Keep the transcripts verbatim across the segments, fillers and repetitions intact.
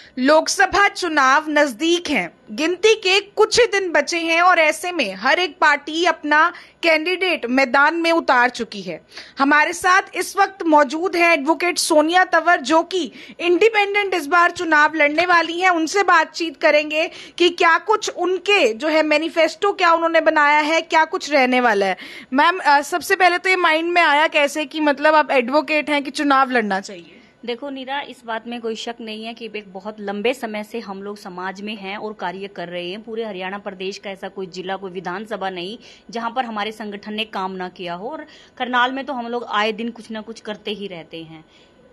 लोकसभा चुनाव नजदीक हैं, गिनती के कुछ ही दिन बचे हैं और ऐसे में हर एक पार्टी अपना कैंडिडेट मैदान में उतार चुकी है। हमारे साथ इस वक्त मौजूद है एडवोकेट सोनिया तंवर, जो कि इंडिपेंडेंट इस बार चुनाव लड़ने वाली हैं। उनसे बातचीत करेंगे कि क्या कुछ उनके जो है मैनिफेस्टो क्या उन्होंने बनाया है, क्या कुछ रहने वाला है। मैम, सबसे पहले तो ये माइंड में आया कैसे कि मतलब आप एडवोकेट हैं कि चुनाव लड़ना चाहिए? देखो नीरा, इस बात में कोई शक नहीं है कि एक बहुत लंबे समय से हम लोग समाज में हैं और कार्य कर रहे हैं। पूरे हरियाणा प्रदेश का ऐसा कोई जिला, कोई विधानसभा नहीं जहां पर हमारे संगठन ने काम ना किया हो, और करनाल में तो हम लोग आए दिन कुछ ना कुछ करते ही रहते हैं।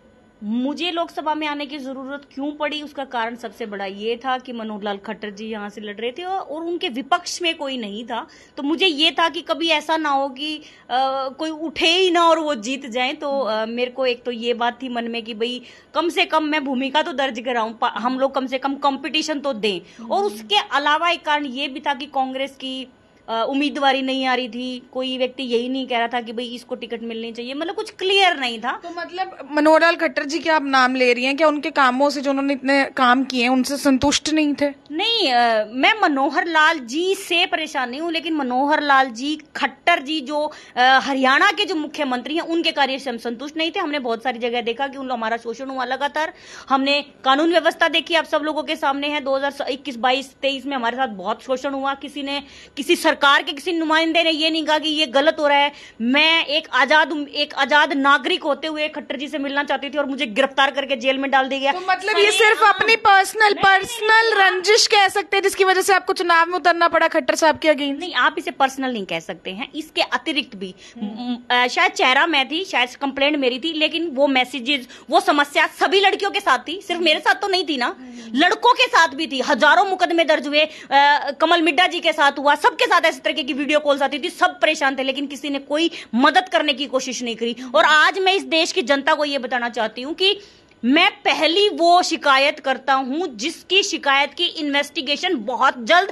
मुझे लोकसभा में आने की जरूरत क्यों पड़ी, उसका कारण सबसे बड़ा ये था कि मनोहर लाल खट्टर जी यहाँ से लड़ रहे थे और उनके विपक्ष में कोई नहीं था। तो मुझे ये था कि कभी ऐसा ना हो कि आ, कोई उठे ही ना और वो जीत जाए। तो आ, मेरे को एक तो ये बात थी मन में कि भाई कम से कम मैं भूमिका तो दर्ज कराऊं, हम लोग कम से कम कंपटीशन तो दें। और उसके अलावा एक कारण ये भी था कि कांग्रेस की उम्मीदवारी नहीं आ रही थी। कोई व्यक्ति यही नहीं कह रहा था कि भाई इसको टिकट मिलनी चाहिए, मतलब कुछ क्लियर नहीं था। तो मतलब मनोहर लाल खट्टर जी के आप नाम ले रही हैं, क्या उनके कामों से, जो उन्होंने इतने काम किए हैं, उनसे संतुष्ट नहीं थे? नहीं, आ, मैं मनोहर लाल जी से परेशान नहीं हूँ, लेकिन मनोहर लाल जी खट्टर जी जो आ, हरियाणा के जो मुख्यमंत्री हैं, उनके कार्य से हम संतुष्ट नहीं थे। हमने बहुत सारी जगह देखा कि उन हमारा शोषण हुआ लगातार। हमने कानून व्यवस्था देखी, आप सब लोगों के सामने है। दो हजार इक्कीस बाईस तेईस में हमारे साथ बहुत शोषण हुआ। किसी ने किसी सरकार के किसी नुमाइंदे ने ये नहीं कहा कि ये गलत हो रहा है। मैं एक आजाद एक आजाद नागरिक होते हुए खट्टर जी से मिलना चाहती थी और मुझे गिरफ्तार करके जेल में डाल दिया गया। तो मतलब ये सिर्फ अपनी पर्सनल पर्सनल रंजिश कह सकते हैं जिसकी वजह से आपको चुनाव में उतरना पड़ा खट्टर साहब के अगेंस्ट? नहीं, आप इसे पर्सनल नहीं कह सकते हैं। इसके अतिरिक्त भी शायद चेहरा मैं थी, शायद कंप्लेंट मेरी थी, लेकिन वो मैसेजेस, वो समस्या सभी लड़कियों के साथ थी, सिर्फ मेरे साथ तो नहीं थी ना, लड़कों के साथ भी थी। हजारों मुकदमे दर्ज हुए, कमल मिड्डा जी के साथ हुआ, सबके साथ इस तरह की वीडियो कॉल्स आती थी, सब परेशान थे, लेकिन किसी ने कोई मदद करने की कोशिश नहीं करी। और आज मैं इस देश की जनता को यह बताना चाहती हूं कि मैं पहली वो शिकायत करता हूं जिसकी शिकायत की इन्वेस्टिगेशन बहुत जल्द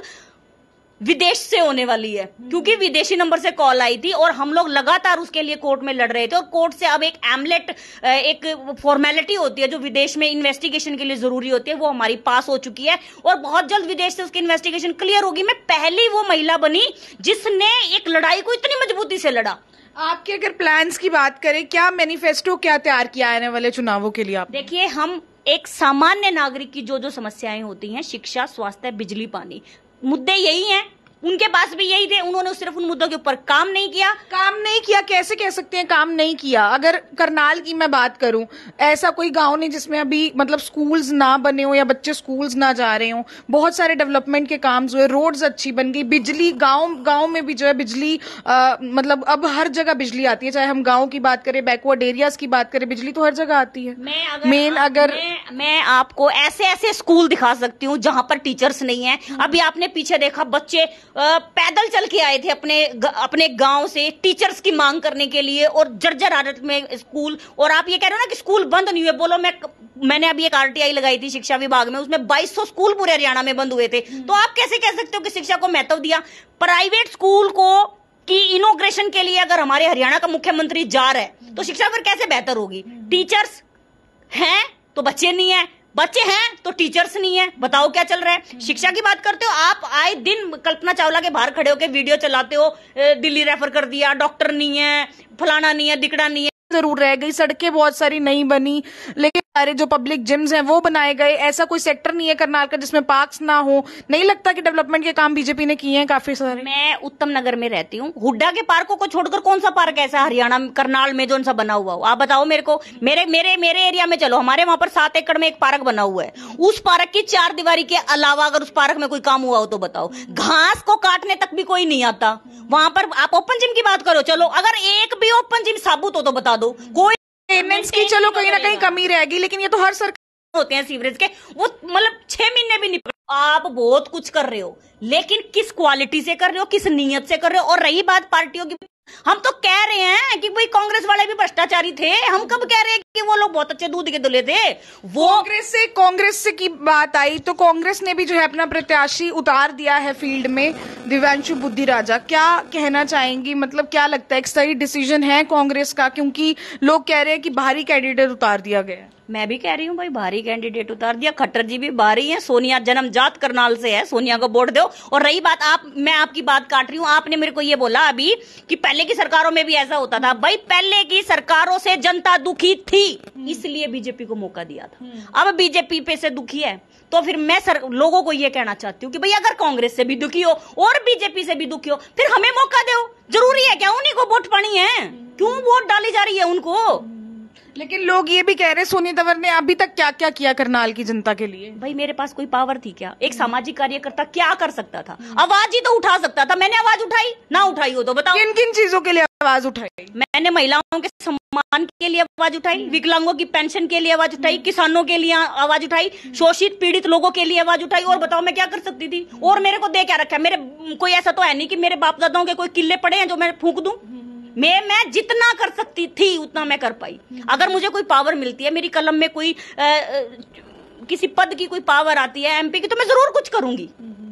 विदेश से होने वाली है, क्योंकि विदेशी नंबर से कॉल आई थी और हम लोग लगातार उसके लिए कोर्ट में लड़ रहे थे। और कोर्ट से अब एक एमलेट, एक फॉर्मेलिटी होती है जो विदेश में इन्वेस्टिगेशन के लिए जरूरी होती है, वो हमारी पास हो चुकी है और बहुत जल्द विदेश से उसकी इन्वेस्टिगेशन क्लियर होगी। मैं पहली वो महिला बनी जिसने एक लड़ाई को इतनी मजबूती से लड़ा। आपके अगर प्लान्स की बात करें, क्या मैनिफेस्टो क्या तैयार किया आने वाले चुनावों के लिए? आप देखिए, हम एक सामान्य नागरिक की जो जो समस्याएं होती हैं, शिक्षा, स्वास्थ्य, बिजली, पानी, मुद्दे यही हैं। उनके पास भी यही थे, उन्होंने सिर्फ उन मुद्दों के ऊपर काम नहीं किया। काम नहीं किया कैसे कह सकते हैं काम नहीं किया? अगर करनाल की मैं बात करूं, ऐसा कोई गांव नहीं जिसमें अभी मतलब स्कूल्स ना बने हो या बच्चे स्कूल्स ना जा रहे हो। बहुत सारे डेवलपमेंट के काम हुए, रोड्स अच्छी बन गई, बिजली गांव गांव में भी जो है बिजली आ, मतलब अब हर जगह बिजली आती है। चाहे हम गाँव की बात करें, बैकवर्ड एरियाज की बात करें, बिजली तो हर जगह आती है। मैं अगर मेन अगर मैं, मैं आपको ऐसे ऐसे स्कूल दिखा सकती हूँ जहां पर टीचर्स नहीं है। अभी आपने पीछे देखा, बच्चे पैदल चल के आए थे अपने अपने गांव से टीचर्स की मांग करने के लिए, और जर्जर हालत में स्कूल। और आप ये कह रहे हो ना कि स्कूल बंद नहीं हुए, बोलो। मैं मैंने अभी एक आरटीआई लगाई थी शिक्षा विभाग में, उसमें बाईस सौ स्कूल पूरे हरियाणा में बंद हुए थे। तो आप कैसे कह सकते हो कि शिक्षा को महत्व दिया? प्राइवेट स्कूल को की इनोग्रेशन के लिए अगर हमारे हरियाणा का मुख्यमंत्री जा रहा है तो शिक्षा फिर कैसे बेहतर होगी? टीचर्स हैं तो बच्चे नहीं है, बच्चे हैं तो टीचर्स नहीं है। बताओ क्या चल रहा है? शिक्षा की बात करते हो आप, आए दिन कल्पना चावला के बाहर खड़े होकर वीडियो चलाते हो, दिल्ली रेफर कर दिया, डॉक्टर नहीं है, फलाना नहीं है, दिकड़ा नहीं है। जरूर रह गई, सड़कें बहुत सारी नहीं बनी, लेकिन सारे जो पब्लिक जिम्स हैं वो बनाए गए। ऐसा कोई सेक्टर नहीं है करनाल का जिसमें पार्क्स ना हो। नहीं लगता कि डेवलपमेंट के काम बीजेपी ने किए हैं काफी सारे? मैं उत्तम नगर में रहती हूँ, हुड्डा के पार्कों को छोड़कर कौन सा पार्क ऐसा हरियाणा करनाल में जो सा बना हुआ हो? आप बताओ मेरे को। मेरे मेरे मेरे एरिया में चलो, हमारे वहां पर सात एकड़ में एक पार्क बना हुआ है। उस पार्क की चार दीवारी के अलावा अगर उस पार्क में कोई काम हुआ हो तो बताओ। घास को काटने तक भी कोई नहीं आता वहां पर। आप ओपन जिम की बात करो, चलो अगर एक भी ओपन जिम साबुत हो तो बता दो। कोई मेंटेनेंस की चलो कहीं ना कहीं कमी रहेगी, लेकिन ये तो हर सरकार होते हैं सीवरेज के, वो मतलब छह महीने भी नहीं। आप बहुत कुछ कर रहे हो, लेकिन किस क्वालिटी से कर रहे हो, किस नियत से कर रहे हो? और रही बात पार्टियों की, हम तो कह रहे हैं कि भाई कांग्रेस वाले भी भ्रष्टाचारी थे। हम कब कह रहे हैं कि वो लोग बहुत अच्छे दूध के दुले थे? वो कांग्रेस से कांग्रेस से की बात आई तो कांग्रेस ने भी जो है अपना प्रत्याशी उतार दिया है फील्ड में, दिव्यांशु बुद्धिराजा। क्या कहना चाहेंगी, मतलब क्या लगता है एक सही डिसीजन है कांग्रेस का? क्योंकि लोग कह रहे हैं कि बाहरी कैंडिडेट उतार दिया गया है। मैं भी कह रही हूँ भाई, भारी कैंडिडेट उतार दिया। खट्टर जी भी भारी है, सोनिया जन्मजात करनाल से है, सोनिया को वोट दो। और रही बात, आप मैं आपकी बात काट रही हूँ, आपने मेरे को ये बोला अभी कि पहले की सरकारों में भी ऐसा होता था। भाई पहले की सरकारों से जनता दुखी थी, इसलिए बीजेपी को मौका दिया था। अब बीजेपी पे से दुखी है, तो फिर मैं सर, लोगों को ये कहना चाहती हूँ कि भाई अगर कांग्रेस से भी दुखी हो और बीजेपी से भी दुखी हो, फिर हमें मौका दो। जरूरी है क्या उन्हीं को वोट पानी है? क्यों वोट डाली जा रही है उनको? लेकिन लोग ये भी कह रहे हैं सोनिया तंवर ने अभी तक क्या क्या किया करनाल की जनता के लिए। भाई मेरे पास कोई पावर थी क्या? एक सामाजिक कार्यकर्ता क्या कर सकता था? आवाज ही तो उठा सकता था। मैंने आवाज उठाई ना उठाई हो तो बताओ। किन किन चीजों के लिए आवाज उठाई? मैंने महिलाओं के सम्मान के लिए आवाज उठाई, विकलांगों की पेंशन के लिए आवाज उठाई, किसानों के लिए आवाज उठाई, शोषित पीड़ित लोगों के लिए आवाज उठाई। और बताओ मैं क्या कर सकती थी? और मेरे को दे क्या रखा है? मेरे कोई ऐसा तो है नहीं कि मेरे बाप दादाओं के कोई किले पड़े हैं जो मैं फूंक दूं। मैं मैं जितना कर सकती थी उतना मैं कर पाई। अगर मुझे कोई पावर मिलती है, मेरी कलम में कोई आ, आ, किसी पद की कोई पावर आती है एमपी की, तो मैं जरूर कुछ करूंगी।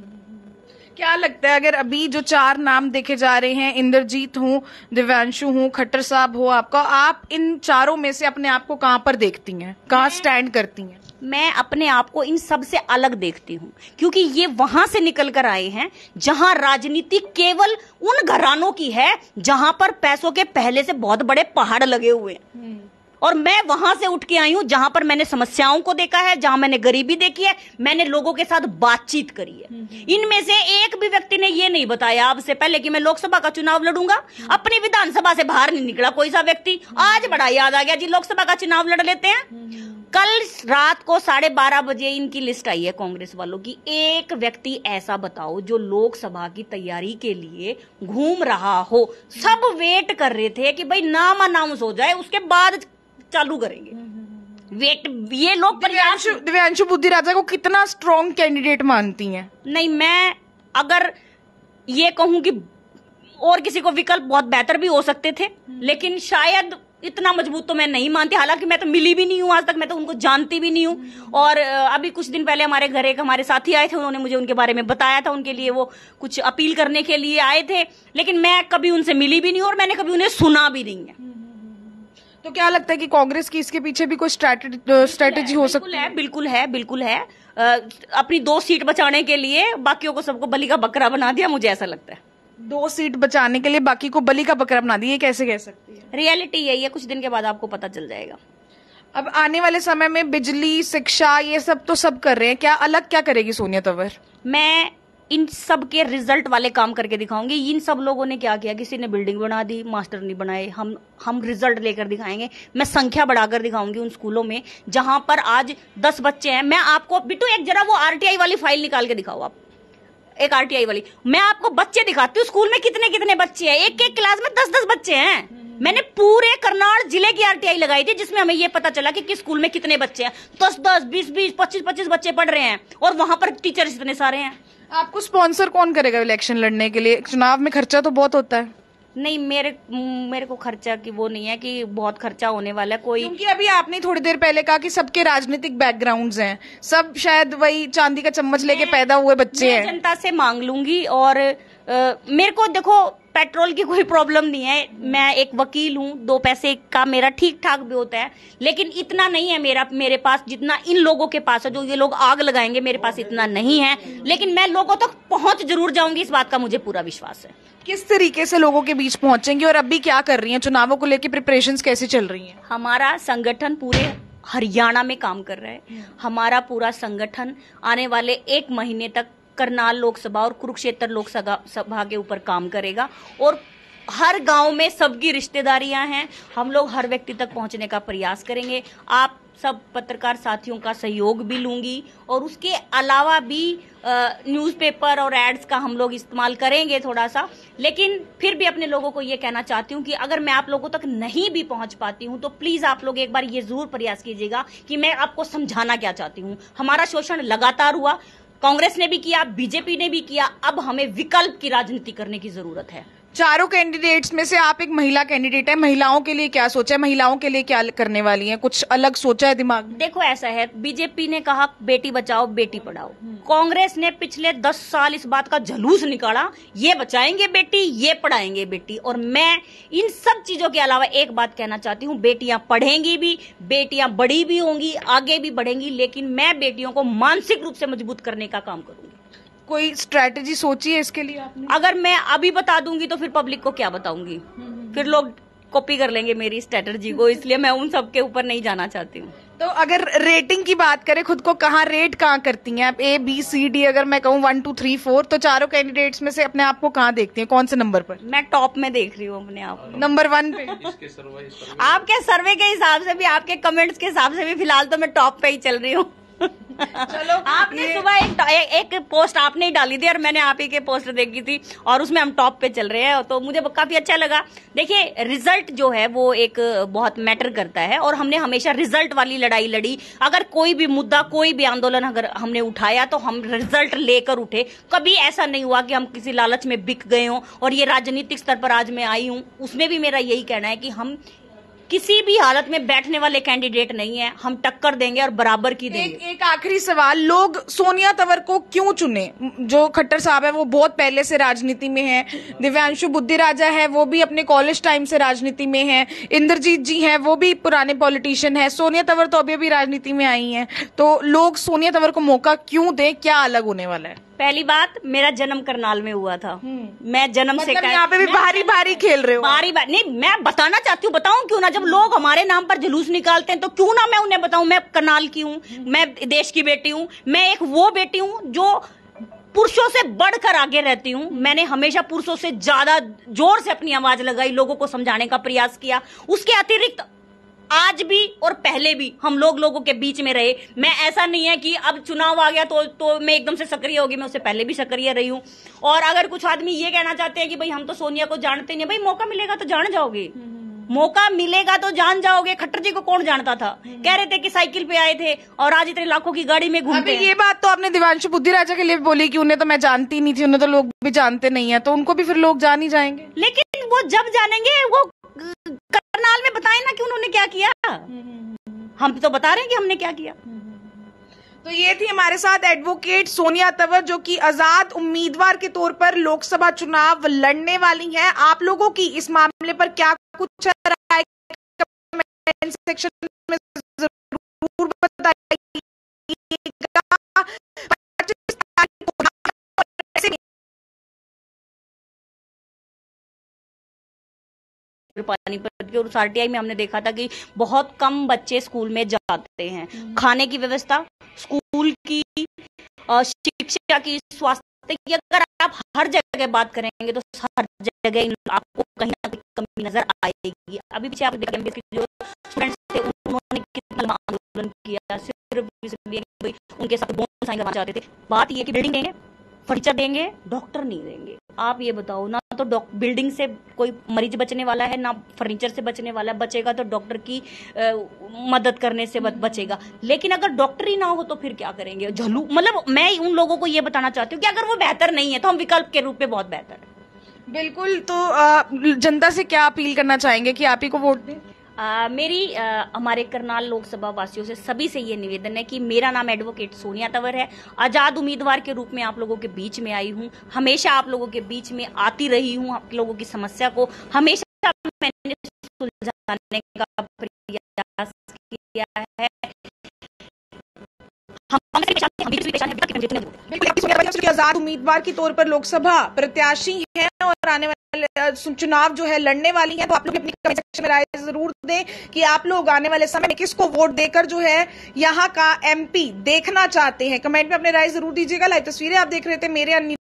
क्या लगता है अगर अभी जो चार नाम देखे जा रहे हैं, इंद्रजीत हूँ, दिव्यांशु हूँ, खट्टर साहब हो आपका, आप इन चारों में से अपने आप को कहां पर देखती हैं, कहां स्टैंड करती हैं? मैं अपने आप को इन सब से अलग देखती हूँ, क्योंकि ये वहां से निकल कर आए हैं जहां राजनीति केवल उन घरानों की है जहां पर पैसों के पहले से बहुत बड़े पहाड़ लगे हुए हैं। और मैं वहां से उठ के आई हूं जहां पर मैंने समस्याओं को देखा है, जहां मैंने गरीबी देखी है, मैंने लोगों के साथ बातचीत करी है। इनमें से एक भी व्यक्ति ने ये नहीं बताया आपसे पहले कि मैं लोकसभा का चुनाव लड़ूंगा। अपनी विधानसभा से बाहर नहीं निकला कोई सा व्यक्ति। आज बड़ा याद आ गया जी, लोकसभा का चुनाव लड़ लेते हैं। कल रात को साढ़े बारह बजे इनकी लिस्ट आई है कांग्रेस वालों की। एक व्यक्ति ऐसा बताओ जो लोकसभा की तैयारी के लिए घूम रहा हो। सब वेट कर रहे थे कि भाई नाम अनाउंस हो जाए, उसके बाद चालू करेंगे वेट। ये लोग दिव्यांशु दिव्यांशु बुद्धिराजा को कितना स्ट्रॉन्ग कैंडिडेट मानती हैं? नहीं, मैं अगर ये कहूं कि और किसी को विकल्प बहुत बेहतर भी हो सकते थे, लेकिन शायद इतना मजबूत तो मैं नहीं मानती। हालांकि मैं तो मिली भी नहीं हूं आज तक, मैं तो उनको जानती भी नहीं हूं। और अभी कुछ दिन पहले हमारे घर एक हमारे साथी आए थे, उन्होंने मुझे उनके बारे में बताया था। उनके लिए वो कुछ अपील करने के लिए आए थे, लेकिन मैं कभी उनसे मिली भी नहीं और मैंने कभी उन्हें सुना भी नहीं है। तो क्या लगता है कि कांग्रेस की इसके पीछे भी कोई स्ट्रैटेजी हो सकती है? बिल्कुल है, बिल्कुल है। आ, अपनी दो सीट बचाने के लिए बाकियों को सबको बलि का बकरा बना दिया, मुझे ऐसा लगता है। दो सीट बचाने के लिए बाकी को बलि का बकरा बना दिया, ये कैसे कह सकती है? रियलिटी यही है, कुछ दिन के बाद आपको पता चल जाएगा। अब आने वाले समय में बिजली, शिक्षा, ये सब तो सब कर रहे हैं, क्या अलग क्या करेगी सोनिया तंवर? मैं इन सब के रिजल्ट वाले काम करके दिखाऊंगी। इन सब लोगों ने क्या किया? किसी ने बिल्डिंग बना दी, मास्टर नहीं बनाए। हम हम रिजल्ट लेकर दिखाएंगे। मैं संख्या बढ़ाकर दिखाऊंगी उन स्कूलों में जहां पर आज दस बच्चे हैं। मैं आपको बिट्टू एक जरा वो आरटीआई वाली फाइल निकाल के दिखाओ। आप एक आरटीआई वाली, मैं आपको बच्चे दिखाती हूँ स्कूल में कितने कितने बच्चे हैं। एक एक क्लास में दस दस बच्चे हैं। मैंने पूरे करनाल जिले की आरटीआई लगाई थी, जिसमें हमें यह पता चला कि किस स्कूल में कितने बच्चे हैं। दस दस बीस बीस पच्चीस पच्चीस बच्चे पढ़ रहे हैं और वहां पर टीचर्स इतने सारे हैं। आपको स्पॉन्सर कौन करेगा इलेक्शन लड़ने के लिए? चुनाव में खर्चा तो बहुत होता है। नहीं, मेरे मेरे को खर्चा की वो नहीं है कि बहुत खर्चा होने वाला है कोई। क्योंकि अभी आपने थोड़ी देर पहले कहा कि सबके राजनीतिक बैकग्राउंड्स हैं, सब शायद वही चांदी का चम्मच लेके पैदा हुए बच्चे हैं। जनता से मांग लूंगी। और आ, मेरे को देखो पेट्रोल की कोई प्रॉब्लम नहीं है। मैं एक वकील हूँ, दो पैसे का मेरा ठीक ठाक भी होता है, लेकिन इतना नहीं है मेरा मेरे पास जितना इन लोगों के पास है। जो ये लोग आग लगाएंगे, मेरे पास इतना नहीं है, लेकिन मैं लोगों तक पहुंच जरूर जाऊंगी, इस बात का मुझे पूरा विश्वास है। किस तरीके से लोगों के बीच पहुंचेंगे और अभी क्या कर रही हैं? चुनावों को लेकर प्रिपरेशंस कैसी चल रही हैं? हमारा संगठन पूरे हरियाणा में काम कर रहा है। हमारा पूरा संगठन आने वाले एक महीने तक करनाल लोकसभा और कुरुक्षेत्र लोकसभा के ऊपर काम करेगा। और हर गांव में सबकी रिश्तेदारियां हैं, हम लोग हर व्यक्ति तक पहुंचने का प्रयास करेंगे। आप सब पत्रकार साथियों का सहयोग भी लूंगी और उसके अलावा भी न्यूज़पेपर और एड्स का हम लोग इस्तेमाल करेंगे थोड़ा सा। लेकिन फिर भी अपने लोगों को ये कहना चाहती हूँ कि अगर मैं आप लोगों तक नहीं भी पहुंच पाती हूँ तो प्लीज आप लोग एक बार ये जरूर प्रयास कीजिएगा कि मैं आपको समझाना क्या चाहती हूँ। हमारा शोषण लगातार हुआ, कांग्रेस ने भी किया, बीजेपी ने भी किया, अब हमें विकल्प की राजनीति करने की जरूरत है। चारों कैंडिडेट्स में से आप एक महिला कैंडिडेट है, महिलाओं के लिए क्या सोचा है, महिलाओं के लिए क्या करने वाली हैं, कुछ अलग सोचा है दिमाग में? देखो ऐसा है, बीजेपी ने कहा बेटी बचाओ बेटी पढ़ाओ, कांग्रेस ने पिछले दस साल इस बात का जलूस निकाला, ये बचाएंगे बेटी ये पढ़ाएंगे बेटी। और मैं इन सब चीजों के अलावा एक बात कहना चाहती हूँ, बेटियां पढ़ेंगी भी, बेटियां बड़ी भी होंगी, आगे भी बढ़ेंगी, लेकिन मैं बेटियों को मानसिक रूप से मजबूत करने का काम करूंगी। कोई स्ट्रैटेजी सोची है इसके लिए आपने? अगर मैं अभी बता दूंगी तो फिर पब्लिक को क्या बताऊंगी, फिर लोग कॉपी कर लेंगे मेरी स्ट्रैटेजी को, इसलिए मैं उन सब के ऊपर नहीं जाना चाहती हूँ। तो अगर रेटिंग की बात करें, खुद को कहाँ रेट कहाँ करती हैं आप? ए बी सी डी अगर मैं कहूँ वन टू थ्री फोर, तो चारों कैंडिडेट्स में से अपने आप को कहाँ देखती हैं, कौन से नंबर पर? मैं टॉप में देख रही हूँ अपने आप को, नंबर वन पे। आपके सर्वे के हिसाब से भी, आपके कमेंट्स के हिसाब से भी फिलहाल तो मैं टॉप पे ही चल रही हूँ। चलो, आपने सुबह एक, एक एक पोस्ट आपने ही डाली थी और मैंने आप ही के पोस्ट देखी थी और उसमें हम टॉप पे चल रहे हैं, तो मुझे काफी अच्छा लगा। देखिए रिजल्ट जो है वो एक बहुत मैटर करता है और हमने हमेशा रिजल्ट वाली लड़ाई लड़ी। अगर कोई भी मुद्दा, कोई भी आंदोलन अगर हमने उठाया तो हम रिजल्ट लेकर उठे। कभी ऐसा नहीं हुआ कि हम किसी लालच में बिक गए हों। और ये राजनीतिक स्तर पर आज मैं आई हूं, उसमें भी मेरा यही कहना है कि हम किसी भी हालत में बैठने वाले कैंडिडेट नहीं है, हम टक्कर देंगे और बराबर की देंगे। एक, एक आखिरी सवाल, लोग सोनिया तंवर को क्यों चुने? जो खट्टर साहब है वो बहुत पहले से राजनीति में है, दिव्यांशु बुद्धिराजा है वो भी अपने कॉलेज टाइम से राजनीति में है, इंद्रजीत जी हैं वो भी पुराने पॉलिटिशियन है, सोनिया तंवर तो अभी अभी राजनीति में आई हैं, तो लोग सोनिया तंवर को मौका क्यों दें? क्या अलग होने वाला है? पहली बात, मेरा जन्म करनाल में हुआ था, मैं जन्म मतलब से यहाँ पे भी भारी भारी खेल रहे हो? भारी भारी नहीं, मैं बताना चाहती हूँ, बताऊं क्यों ना। जब लोग हमारे नाम पर जुलूस निकालते हैं तो क्यों ना मैं उन्हें बताऊं मैं करनाल की हूँ, मैं देश की बेटी हूँ, मैं एक वो बेटी हूँ जो पुरुषों से बढ़कर आगे रहती हूँ। मैंने हमेशा पुरुषों से ज्यादा जोर से अपनी आवाज लगाई, लोगों को समझाने का प्रयास किया। उसके अतिरिक्त आज भी और पहले भी हम लोग लोगों के बीच में रहे। मैं ऐसा नहीं है कि अब चुनाव आ गया तो तो मैं एकदम से सक्रिय होगी, मैं उससे पहले भी सक्रिय रही हूँ। और अगर कुछ आदमी ये कहना चाहते हैं कि भाई हम तो सोनिया को जानते नहीं, भाई मौका मिलेगा तो जान जाओगे, मौका मिलेगा तो जान जाओगे। खट्टर जी को कौन जानता था? कह रहे थे कि साइकिल पे आए थे और आज इतने लाखों की गाड़ी में घूमते हैं। ये बात तो आपने दिव्यांशु बुद्धिराजा के लिए बोली कि उन्हें तो मैं जानती नहीं थी, उन्हें तो लोग भी जानते नहीं है, तो उनको भी फिर लोग जान ही जाएंगे। लेकिन वो जब जानेंगे, वो करनाल में बताए ना कि उन्होंने क्या किया। हम तो बता रहे हैं कि हमने क्या किया। तो ये थी हमारे साथ एडवोकेट सोनिया तंवर, जो कि आजाद उम्मीदवार के तौर पर लोकसभा चुनाव लड़ने वाली हैं। आप लोगों की इस मामले पर क्या कुछ राय कमेंट सेक्शन में जरूर बताइएगा। पानीपत के और उस आरटीआई में हमने देखा था कि बहुत कम बच्चे स्कूल में जाते हैं। खाने की व्यवस्था, स्कूल की शिक्षा की, स्वास्थ्य की, अगर आप हर जगह बात करेंगे तो हर जगह आपको कहीं ना कहीं कमी नजर आएगी। अभी पीछे आप देखेंगे जो स्टूडेंट्स थे उन्होंने कितना आंदोलन किया, सिर्फ उनके साथ बोनस साइन करवाना चाहते थे। बात ये कि बिल्डिंग देंगे, फर्नीचर देंगे, डॉक्टर नहीं देंगे। आप ये बताओ ना, तो बिल्डिंग से कोई मरीज बचने वाला है, ना फर्नीचर से बचने वाला है। बचेगा तो डॉक्टर की आ, मदद करने से बचेगा। लेकिन अगर डॉक्टर ही ना हो तो फिर क्या करेंगे? झलू मतलब मैं उन लोगों को ये बताना चाहती हूँ कि अगर वो बेहतर नहीं है तो हम विकल्प के रूप में बहुत बेहतर है। बिल्कुल। तो आ, जनता से क्या अपील करना चाहेंगे कि आप ही को वोट दें? आ, मेरी आ, हमारे करनाल लोकसभा वासियों से सभी से ये निवेदन है कि मेरा नाम एडवोकेट सोनिया तंवर है। आजाद उम्मीदवार के रूप में आप लोगों के बीच में आई हूँ, हमेशा आप लोगों के बीच में आती रही हूँ। आप लोगों की समस्या को हमेशा मैंने सुलझाने का प्रयास किया है। आजाद उम्मीदवार के तौर पर लोकसभा प्रत्याशी हैं और आने वाले चुनाव जो है लड़ने वाली हैं, तो आप लोग अपनी कमेंट सेक्शन में राय जरूर दें कि आप लोग आने वाले समय में किसको वोट देकर जो है यहाँ का एमपी देखना चाहते हैं। कमेंट में अपने राय जरूर दीजिएगा। लाइव तस्वीरें आप देख रहे थे मेरे